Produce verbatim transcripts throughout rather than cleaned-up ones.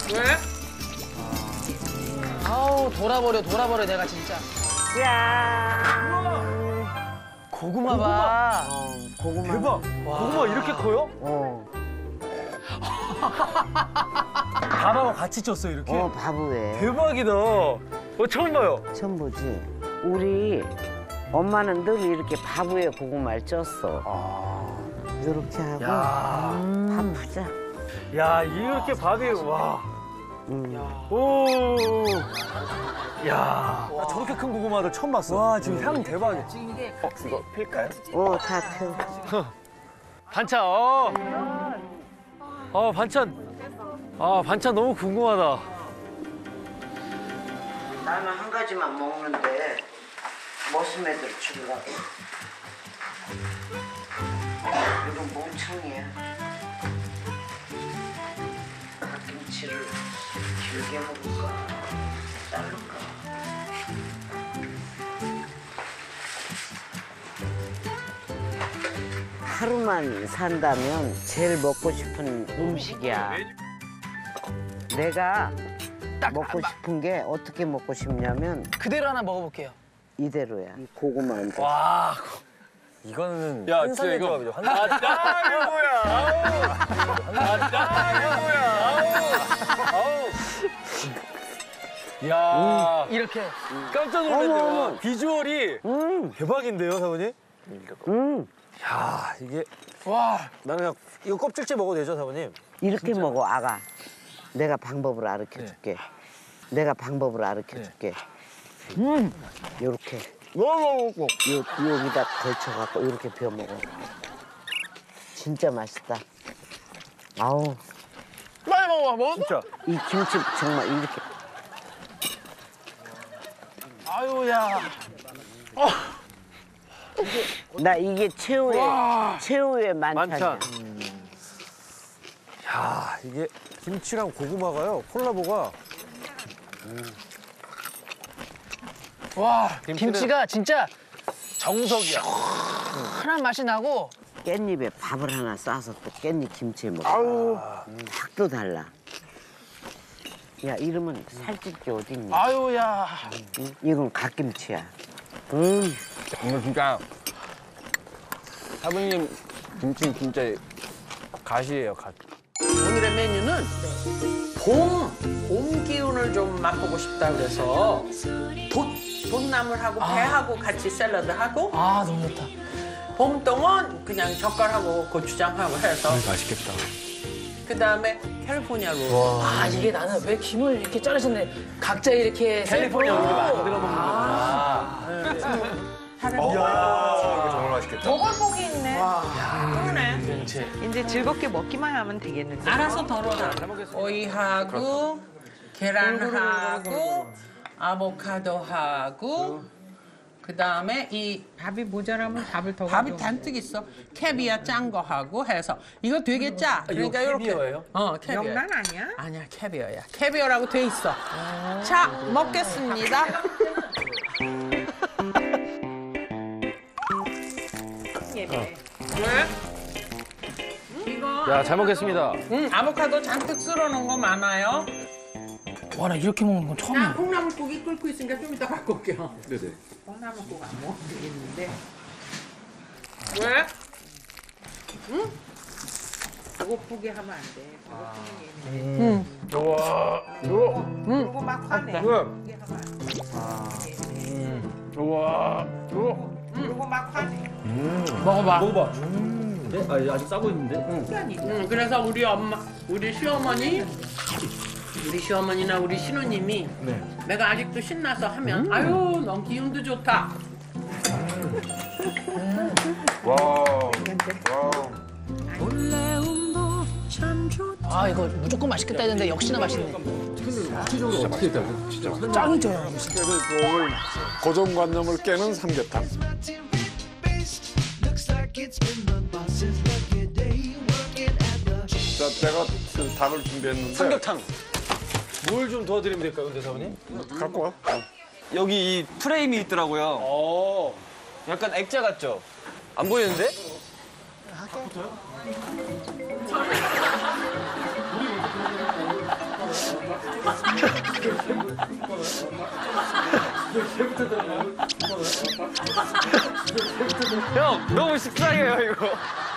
왜? 아우 돌아버려 돌아버려 내가 진짜. 짠. 고구마 봐. 어, 고구마. 대박. 와. 고구마 이렇게 커요? 어. 밥하고 같이 쪘어 이렇게? 어, 바보에. 대박이다. 어, 처음 봐요. 처음 보지. 우리 엄마는 늘 이렇게 바보에 고구마를 쪘어. 아. 이렇게 하고 야. 밥 푸자. 야, 이렇게 밥이, 와. 음. 오. 야. 나 저렇게 큰 고구마들 처음 봤어. 와, 지금 향 대박이야. 어, 이거 필까요? 어, 다 펴. 반찬, 어. 어, 반찬. 아, 반찬 너무 궁금하다. 나는 한 가지만 먹는데 머슴애들 주려고. 이건 멍청이야. 갓김치를 길게 먹을까? 자를까? 하루만 산다면 제일 먹고 싶은 음식이야. 내가 먹고 싶은 게 어떻게 먹고 싶냐면 그대로 하나 먹어볼게요. 이대로야. 이 고구마인데. 와. 이거는 야, 환상의 이거. 조합이죠. 아, 딱 이거야. 아, 딱 이거야. 아우. 야, 이렇게. 깜짝 놀랐네요. 어머, 어머. 비주얼이 음, 대박인데요, 사모님? 음. 야, 이게 와. 나는 그냥 이거 껍질째 먹어도 되죠, 사모님? 이렇게 먹어, 아가. 내가 방법을 가르쳐 줄게. 내가 방법을 가르쳐 줄게. 음, 요렇게. 요, 여기다 걸쳐갖고 이렇게 비워 먹어. 진짜 맛있다. 아우, 빨리 먹어 먹어. 진짜. 이 김치 정말 이렇게. 아유야. 나 이게 최후의, 최후의 만찬이야. 만찬. 야, 이게 김치랑 고구마가요, 콜라보가. 와 김치는- 김치가 진짜 정석이야. 시원한 맛이 나고. 깻잎에 밥을 하나 싸서 또 깻잎 김치에 먹어. 아우, 확도 달라. 야, 이러면 살찔 게 어딨니? 아유야. 응? 이건 갓김치야. 음. 이거 진짜 사부님 김치 진짜 갓이에요, 갓. 오늘의 메뉴는 봄, 봄 기운을 좀 맛보고 싶다 그래서 돛, 돛나물하고 배하고 같이 샐러드하고 아 너무 좋다. 봄동은 그냥 젓갈하고 고추장하고 해서 맛있겠다. 그다음에 캘리포니아 롤. 아 이게 나는 왜 김을 이렇게 자르셨네. 각자 이렇게 캘리포니아 셀프로. 우리가 만들어 먹는 아. 이거 정말 맛있겠다. 먹을 복이 있네. 그러네. 김치. 이제 즐겁게 먹기만 하면 되겠는데. 알아서 덜어놔. 오이하고 계란하고 아보카도하고 그다음에 이 밥이 모자라면 밥을 더 밥이 잔뜩 있어. 캐비어 짠 거 하고 해서 이거 되게 짜. 그러니까 이거 이렇게 캐비어예요? 어, 캐비어. 명란 아니야? 아니야, 캐비어야. 캐비어라고 돼 있어. 자, 먹겠습니다. 왜? 이거 야, 잘 먹겠습니다. 응, 아보카도 잔뜩 쓸어 놓은 거 많아요. 와 나 이렇게 먹는 건 나 처음이야. 콩나물국이 끓고 있으니까 좀 이따 갖고 올게요. 네네. 콩나물국 안 먹으면 되겠는데. 왜? 응? 배고프게 하면 안 돼. 배고프면 얘는. 우와. 우와. 그리고 막 화내. 우와. 그게 하면 안 돼. 우와. 우와. 그리고 막 화내. 먹어봐. 먹어봐. 네? 아, 아직 싸고 있는데? 응, 그래서 우리 엄마, 우리 시어머니, 우리 시어머니나 우리 신우님이 네. 내가 아직도 신나서 하면 아유, 넌 기운도 좋다. 와. 와. 아 이거 무조건 맛있겠다 했는데 역시나 맛있네. 진짜 맛있다. 진짜. 짱이죠. 오늘 고정관념을 깨는 삼계탕. 자, 제가 그 닭을 준비했는데 삼계탕. 뭘 좀 도와드리면 될까요, 근데 사모님? 갖고 와. 여기 이 프레임이 있더라고요. 어. 약간 액자 같죠? 안 보이는데? 형 너무 식상해요 이거.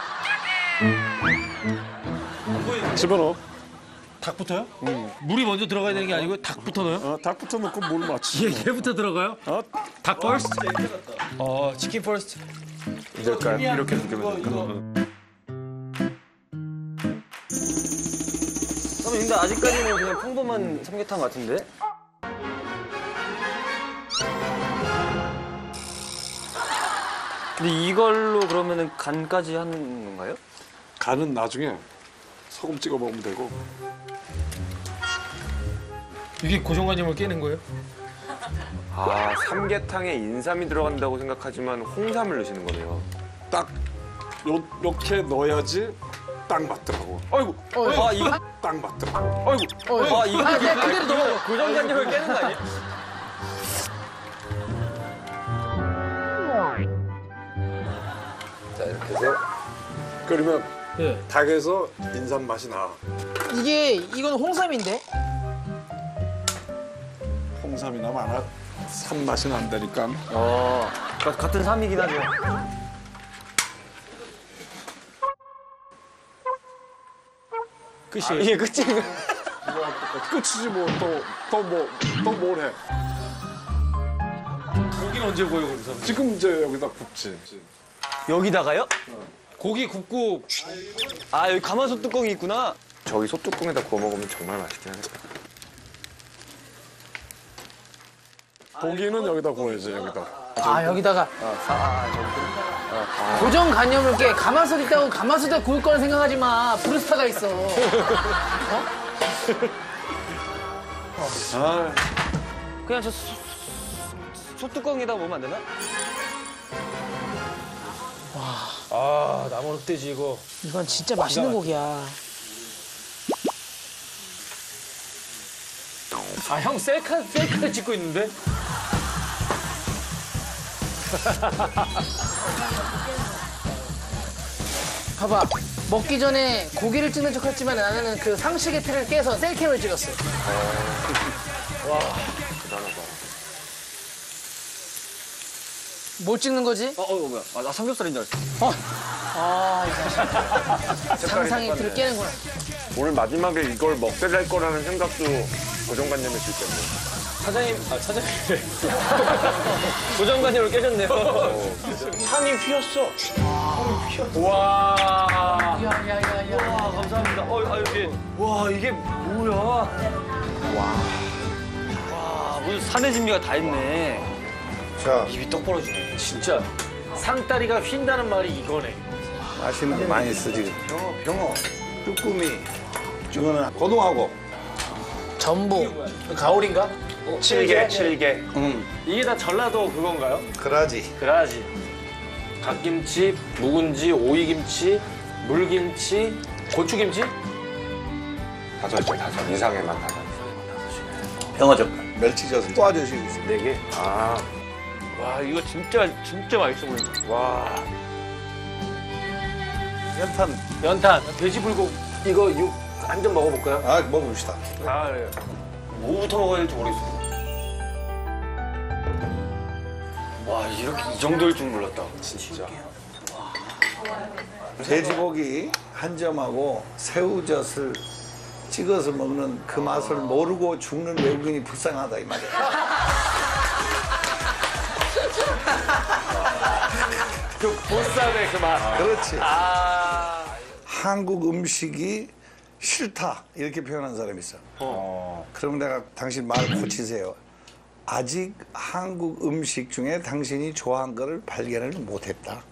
집어넣어. 닭부터요? 물이 먼저 들어가야 되는 게 아니고 닭부터 넣어요? 어, 닭부터 넣고 물 맞추. 얘, 얘부터 들어가요? 어? 닭 퍼스트? 어, 치킨 퍼스트. 이럴까? 이렇게 넣으면 될까? 그럼 근데 아직까지는 그냥 평범한 삼계탕 같은데? 근데 이걸로 그러면은 간까지 하는 건가요? 간은 나중에 소금 찍어 먹으면 되고. 이게 고정관념을 깨는 거예요? 아, 삼계탕에 인삼이 들어간다고 생각하지만 홍삼을 넣으시는 거네요. 딱 요, 이렇게 넣어야지 딱 맞더라고. 아이고, 아 이거, 딱 맞더라고. 아이고, 아 이거 아, 네, 그대로 넣어요. 고정관념을 깨는 거 아니에요? 자, 이렇게 해서 끓이면 예. 닭에서 인삼 맛이 나. 이게 이건 홍삼인데? 홍삼이나 마나 삼 맛이 난다니까. 어, 가- 같은 삼이긴 하죠. 끝이에요. 이게 끝이. 끝이지 뭐 또 또 뭐 또 뭘 해? 고기는 언제 구워요, 거기서? 지금 이제 여기다 굽지. 여기다가요? 고기 굽고 아 여기 가마솥 뚜껑이 있구나. 저기 소뚜껑에다 구워 먹으면 정말 맛있긴 하겠다. 고기는 여기다 구워야지 여기다. 아, 여기다가. 고정관념을 깨. 가마솥 있다고 가마솥에 구울 거는 생각하지 마. 브루스타가 있어. 아, 그냥 저 소, 소뚜껑에다 먹으면 안 되나? 아, 나무 흑돼지 이거. 이건 진짜 맛있는 고기야. 아, 형 셀카 셀카를 찍고 있는데? 봐봐. 먹기 전에 고기를 찍는 척 했지만 나는 그 상식의 틀을 깨서 셀캠을 찍었어. 대단하다. 뭘 찍는 거지? 어, 어 뭐야? 아, 나 삼겹살인 줄 알았어. 아, 이거 상상의 틀을 깨는구나. 오늘 마지막에 이걸 먹게 될 거라는 생각도 고정관념일 수 있겠네. 사장님, 아 사장님. 고정관념을 깨졌네요. 향이 휘었어. 와. 야, 야, 야, 야. 와 감사합니다. 어, 아 이게 와 이게 뭐야? 와. 와 무슨 산의 진미가 다 있네. 자, 입이 떡 벌어지네. 진짜 상다리가 휜다는 말이 이거네. 맛있는 거 많이 쓰지. 병어, 병어, 쭈꾸미, 이거는 고등하고. 전복. 가오리인가? 칠개, 칠개. 응, 이게 다 전라도 그건가요? 그러지. 그래야지. 갓김치, 묵은지, 오이김치, 물김치, 고추김치? 다섯이죠, 다섯. 이상의 맛 다섯. 병어젓갈, 멸치젓을 도와주시고 있어. 네 개. 아. 와 이거 진짜 진짜 맛있어 보인다. 와. 연탄, 연탄, 돼지불고기 이거 육 한 점 먹어볼까요? 아, 먹읍시다. 아 그래요. 뭐부터 먹어야 될지 모르겠어. 와 이렇게 이 정도일 줄 몰랐다. 진짜. 돼지고기 한 점하고 새우젓을 찍어서 먹는 그 맛을 모르고 죽는 외국인이 불쌍하다 이 말이야. 그 보쌈의 그 맛. 그렇지. 아. 한국 음식이 싫다 이렇게 표현한 사람이 있어. 그러면 내가 당신 말 고치세요. 아직 한국 음식 중에 당신이 좋아한 거를 발견을 못했다.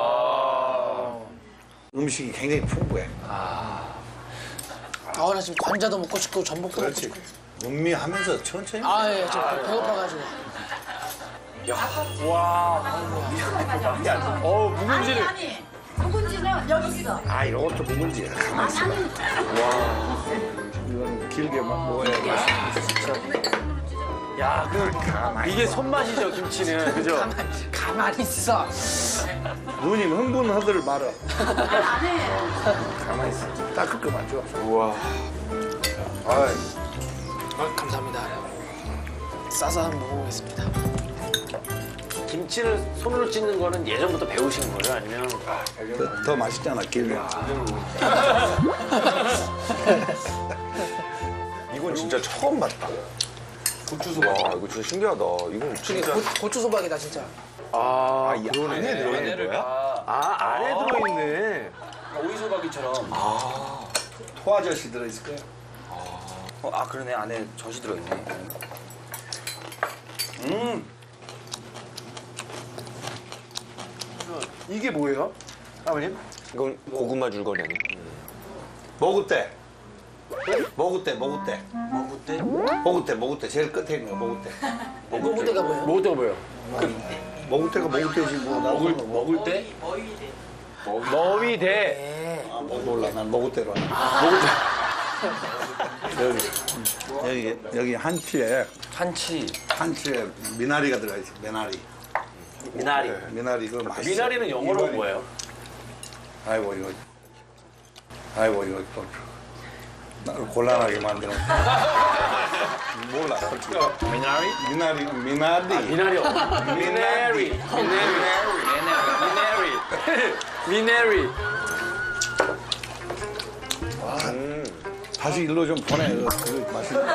음식이 굉장히 풍부해. 아, 나 지금 관자도 먹고 싶고 전복도 먹고 그렇지. 싶고. 음미하면서 천천히. 아, 예, 저 배고파가지고. 어, 묵은지를. 아니, 묵은지는 여기 있어. 아, 이것도 묵은지야. 가만히 있어. 와, 이건 길게 막 먹어야 맛있어. 야, 그 이게 손맛이죠, 김치는. 그죠? 가만히, 가만히 있어. 누님 흥분하들 말아. 안 해. 어, 가만히 있어. 닦을 거만 줘. 우와. 아이, 아, 감사합니다. 싸서 한번 먹어보겠습니다. 김치를 손으로 찢는 거는 예전부터 배우신 거예요? 아니면? 더, 더 맛있잖아, 길면. 이건 진짜 처음 봤다. 고추소바. 와, 이거 진짜 신기하다. 이건 이게 진짜. 고, 고추 소박이다 진짜. 아, 이 안에 들어있는 거야? 아, 안에 들어있네. 오이소박이처럼. 아, 토아젓이 들어있을 거야. 어, 아 그러네 안에 젖이 들어있네. 음. 이게 뭐예요? 아버님? 이건 고구마 줄거리 아니야? 모구대. 모구대, 모구대. 먹을 모구대, 모구대. 제일 끝에 있는 거, 모구대. 모구대가 뭐예요? 먹을 때가 뭐예요? 모구대가 모구대지 뭐. 먹을 먹을 때 머위대. 네. 아, 뭐 몰라. 난 모구대로 하나. 여기, 여기, 여기 한치에, 한치. 한치에 미나리가 들어있어, 미나리. 미나리. 네, 미나리, 이거 맛있어. 미나리는 영어로 뭐예요? 아이고, 이거. 아이고, 이거 또. 나를 곤란하게 만드는. 몰라, 솔직히. 미나리? 미나리, 미나리. 미나리요. 미나리. 미나리. 미나리. 미나리. 음. 다시 일로 좀 보내. 이거, 이거 맛있네.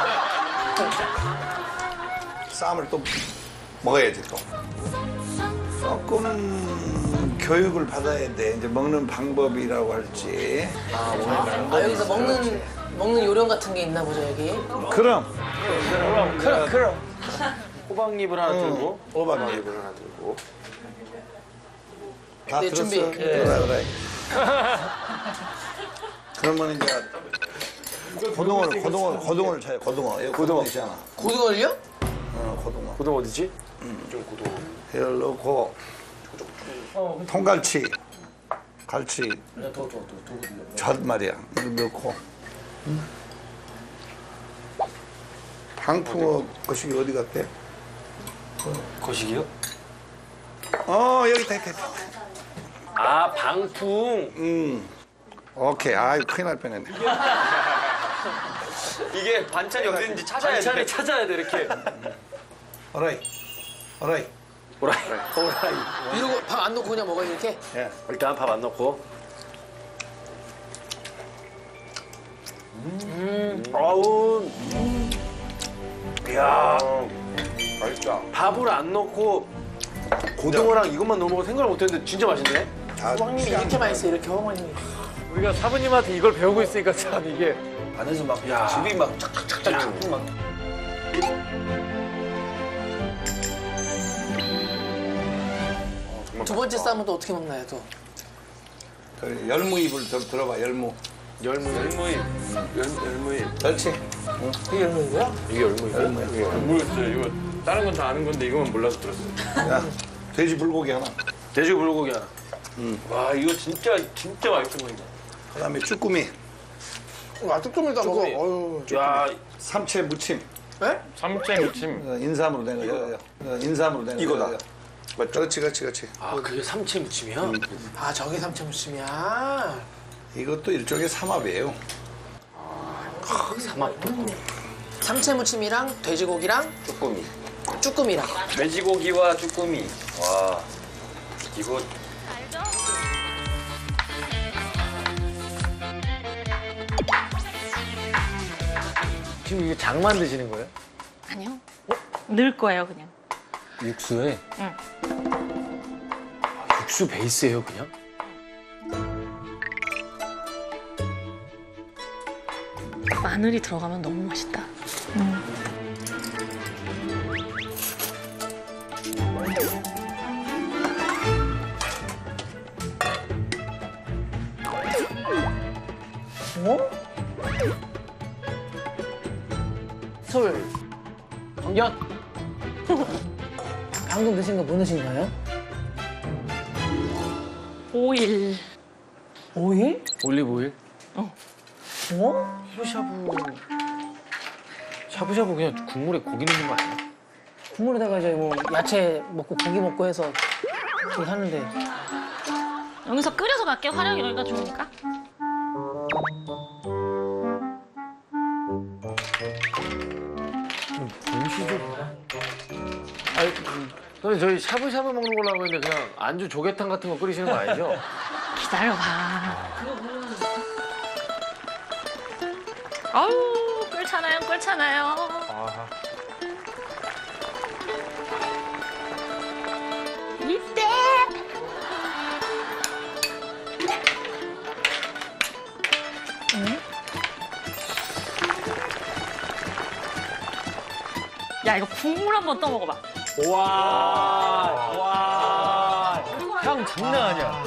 쌈을 또 먹어야지 또. 조금 교육을 받아야 돼. 이제 먹는 방법이라고 할지. 아 여기서 먹는 먹는 요령 같은 게 있나 보죠 여기. 그럼. 그럼, 그럼. 호박잎을 하나 들고. 호박잎을 하나 들고. 다 네, 들었어? 준비. 그래, 그래. 그러면 이제 고등어를, 고등어, 고등어를 쳐요, 고등어. 여기 고등어 있잖아. 고등어를요? 어, 고등어. 고등 어디지? 좀 고등어. 이걸 넣고, 통갈치, 갈치, 젓 말이야. 이거 넣고. 방풍어 거시기 어디 갔대? 거시기요? 어, 여기 있다, 있다, 있다. 아, 방풍. 음. 오케이. 아이, 큰일 날 뻔했네. 이게 반찬이 어디 있는지 찾아야 돼. 반찬이 찾아야 돼, 이렇게. 어라이. 어라이. 오라이. 오라이. 이러고 밥 안 넣고 그냥 먹어요 이렇게? 예. 일단 밥 안 넣고. 음. 아우. 이야. 맛있다. 밥을 안 넣고 고등어랑 이것만 넣어 먹을 생각을 못 했는데 진짜 맛있네. 호박님이 이렇게 맛있어요 이렇게 호박님이. 우리가 사부님한테 이걸 배우고 있으니까 참 이게. 안에서 막 집이 막 착착착착 막. 두 번째 쌈은 또 어떻게 먹나요 또? 그 열무잎을 좀 들어봐, 열무. 열무. 열무잎. 열무잎. 그렇지. 이게 열무이고요? 이게 열무잎. 열무야. 모르겠어요. 이거 다른 건 다 아는 건데 이거만 몰라서 들었어요. 야, 돼지 불고기 하나. 돼지 불고기 하나. 음. 와, 이거 진짜 진짜 맛있어 보인다. 그 다음에 쭈꾸미. 아 쭈꾸미도 먹어. 어휴. 야, 삼채 무침. 네? 삼채 무침. 어, 인삼으로 된 거. 어, 인삼으로 된 거. 이거다. 맞죠? 그렇지, 그렇지, 그렇지. 아, 그게 삼채 무침이야? 아 저게 삼채무침이야. 이것도 일종의 삼합이에요. 삼합도. 삼채무침이랑 돼지고기랑 쭈꾸미. 쭈꾸미랑. 돼지고기와 쭈꾸미. 와 이거 지금 이게 장 만드시는 거예요? 아니요. 넣을 거예요, 그냥. 육수에? 응. 아, 육수 베이스예요, 그냥? 마늘이 들어가면 너무 맛있다. 음. 어? 솔. 엿. 방금 드신 거 뭐 넣으신 거예요? 오일. 오일? 올리브 오일? 어? 샤브샤브. 샤브샤브 그냥 국물에 고기 넣는 거 아니야? 국물에다가 이제 뭐 야채 먹고 고기 먹고 해서 그렇게 하는데. 여기서 끓여서 갈게. 화력이 여기가 좋으니까. 사모님 저희 샤브샤브 먹는 걸로 하고 있는데 그냥 안주 조개탕 같은 거 끓이시는 거 아니죠? 기다려봐. 아우 끓잖아요, 끓잖아요. 아. 이때. 응? 야 이거 국물 한번 떠먹어봐. 와, 와, 향 장난 아니야.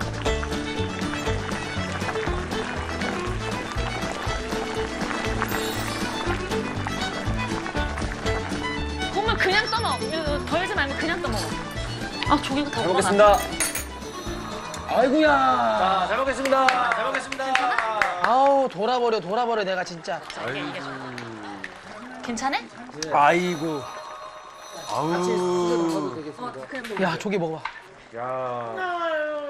국물 그냥 떠먹어. 이거 덜지 말고 그냥 떠먹어. 아 조개가 다 잘 녹아나. 먹겠습니다. 아이고야. 자, 잘 먹겠습니다. 잘 먹겠습니다. 아우 돌아버려 돌아버려 내가 진짜. 이게 이게 좋아. 괜찮아? 아이고. 아우. 어, 그냥 먹어. 야 조개 먹어봐. 야.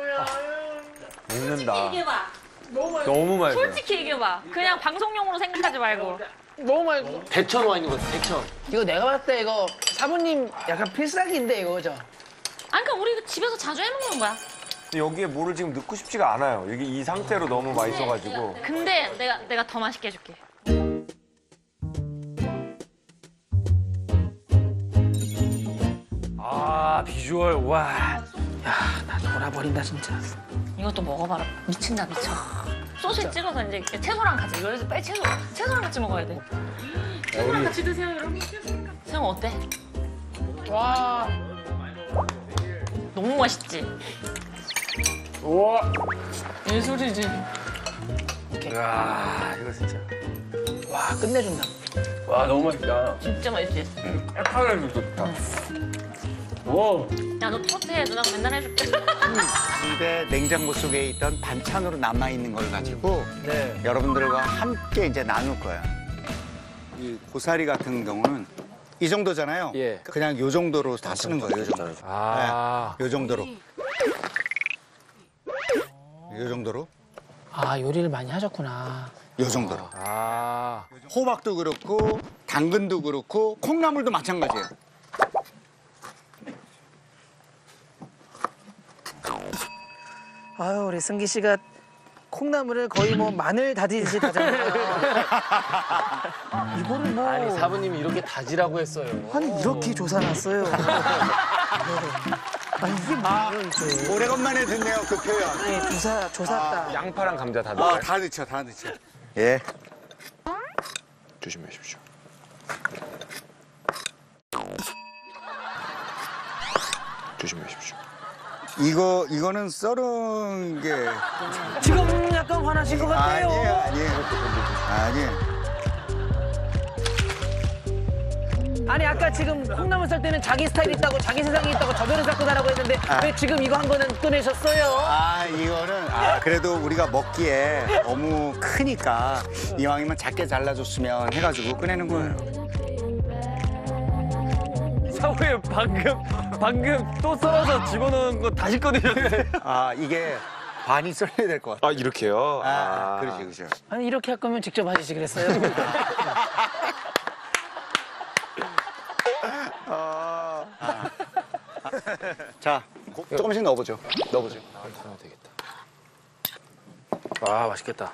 먹는다. 얘기해봐. 너무 맛있어. 솔직히 얘기해봐. 그냥 방송용으로 생각하지 말고. 너무 맛있어. 대천 와 있는 거지, 대천. 이거 내가 봤을 때 이거 사부님 약간 필살기인데 이거 그죠? 아니 그러니까 우리 집에서 자주 해먹는 거야. 여기에 물을 지금 넣고 싶지가 않아요. 여기 이 상태로 너무 맛있어가지고. 근데 내가 내가 더 맛있게 해줄게. 아, 비주얼, 와. 야 나 돌아버린다 진짜. 이것도 먹어봐라. 미친다 미쳐. 소스에 찍어서 이제 채소랑 같이 여기서 빨리 채소 채소랑 같이 먹어야 돼. 채소랑 같이 드세요 여러분. 세영 어때? 와. 너무 맛있지. 우와. 예술이지. 야, 이거 진짜. 와 끝내준다. 와, 너무 맛있다. 진짜 맛있지. 칼칼하게 좋다. 와. 야 너 토트 해. 누나가 맨날 해줄게. 집에 냉장고 속에 있던 반찬으로 남아있는 걸 가지고 네. 여러분들과 함께 이제 나눌 거야. 이 고사리 같은 경우는 이 정도잖아요. 예. 그냥 요 정도로 다 쓰는 거예요, 요 정도. 아. 네, 요 정도로. 요 정도로. 아 요리를 많이 하셨구나. 요 정도로. 아. 호박도 그렇고 당근도 그렇고 콩나물도 마찬가지예요. 아유 우리 승기 씨가 콩나물을 거의 뭐 마늘 다지듯이 다잖아요. 이거를 뭐 아니, 사부님이 이렇게 다지라고 했어요. 아니 이렇게 조사놨어요. 아 이게 뭐예요 이게? 오래간만에 듣네요, 그 표현. 아니 조사 조사다. 양파랑 감자 다 아, 넣어요. 다 넣죠, 다 넣죠. 예. 조심하십시오. 조심하십시오. 이거, 이거는 썰은 게. 지금 약간 화나신 것 같아요. 아니에요, 아니에요. 아니에요. 아니 아까 지금 콩나물 썰 때는 자기 스타일 있다고 자기 세상이 있다고 저변을 쌓고 나라고 했는데 아. 왜 지금 이거 한 거는 꺼내셨어요? 아, 이거는, 아, 그래도 우리가 먹기에 너무 크니까 이왕이면 작게 잘라줬으면 해가지고 꺼내는 거예요. 사부님 방금, 방금 또 썰어서 집어넣은 거 다시 꺼내셨어요. 아, 이게 반이 썰려야 될 것 같아요. 아, 이렇게요? 아, 그렇지, 그렇죠. 아니 이렇게 할 거면 직접 하시지 그랬어요. 어, 아. 자, 고- 조금씩 넣어보죠. 넣어보죠. 아, 되겠다. 와, 맛있겠다.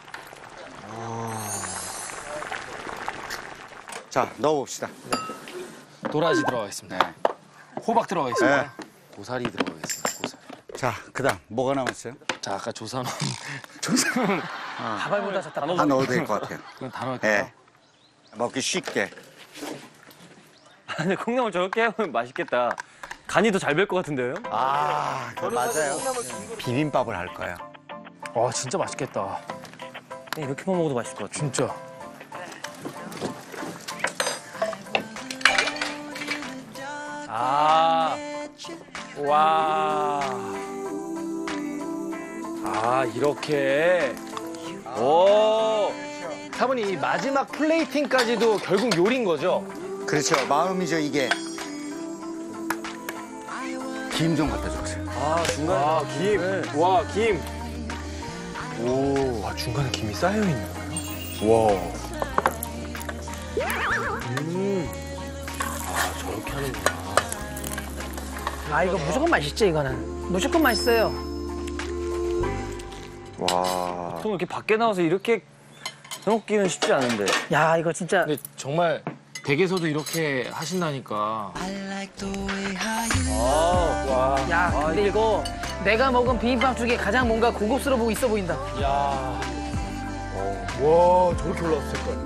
자, 넣어봅시다. 도라지 들어가 있습니다. 네. 호박 들어가 있습니다. 네. 고사리 들어가 있습니다. 고사리. 자, 그 다음 뭐가 남았어요? 자, 아까 조사놓은 조선. 가발보다 졌다. 다 넣어도 될 것 같아요. 그건 다 넣을까요? 네. 먹기 쉽게. 근데 콩나물 저렇게 하면 맛있겠다. 간이 더 잘 별 것 같은데요? 아, 그 맞아요. 비빔밥을 할 거예요. 와, 진짜 맛있겠다. 이렇게만 먹어도 맛있을 것 같아. 진짜. 아, 와. 아, 이렇게. 오. 사모님, 이 마지막 플레이팅까지도 결국 요리인 거죠? 그렇죠. 마음이죠, 이게. 김 좀 갖다 주세요. 아, 중간에. 아, 김. 와, 김. 오. 와, 중간에 김이 쌓여있는 거예요? 와. 음. 아, 저렇게 하는구나. 아 이거 무조건 맛있지 이거는. 무조건 맛있어요. 와. 보통 이렇게 밖에 나와서 이렇게 해먹기는 쉽지 않은데. 야 이거 진짜. 근데 정말 댁에서도 이렇게 하신다니까. 아, 와. 야 근데 이거 내가 먹은 비빔밥 중에 가장 뭔가 고급스러워 보고 있어 보인다. 야. 와 저렇게 올라왔을 거야.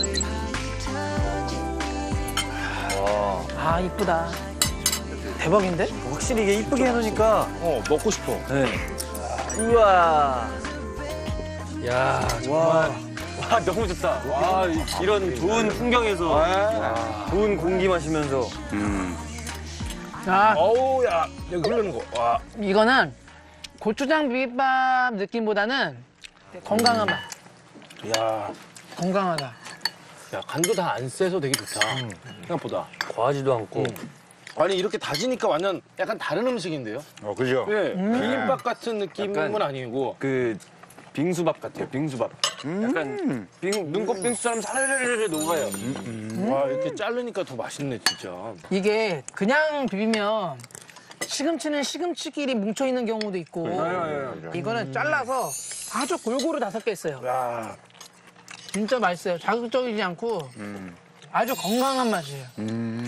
와. 아 이쁘다. 대박인데? 확실히 이게 이쁘게 해놓으니까. 어 먹고 싶어. 네. 우와. 야 정말. 와. 와 너무 좋다. 와 이런 좋은 풍경에서 좋은 공기 마시면서. 음. 아 어우 야 여기 흐르는 거. 와. 이거는 고추장 비빔밥 느낌보다는 건강한 맛. 야. 건강하다. 야 간도 다 안 세서 되게 좋다. 생각보다. 과하지도 않고. 아니 이렇게 다지니까 완전 약간 다른 음식인데요? 어, 그죠? 네. 비빔밥 같은 느낌은 약간 아니고. 그 빙수밥 같아요. 빙수밥. 약간 빙, 눈꽃 빙수처럼 사르르르 녹아요. 와 이렇게 자르니까 더 맛있네 진짜. 이게 그냥 비비면 시금치는 시금치끼리 뭉쳐 있는 경우도 있고 이거는 잘라서 아주 골고루 다섯 개 있어요. 야. 진짜 맛있어요. 자극적이지 않고 아주 건강한 맛이에요.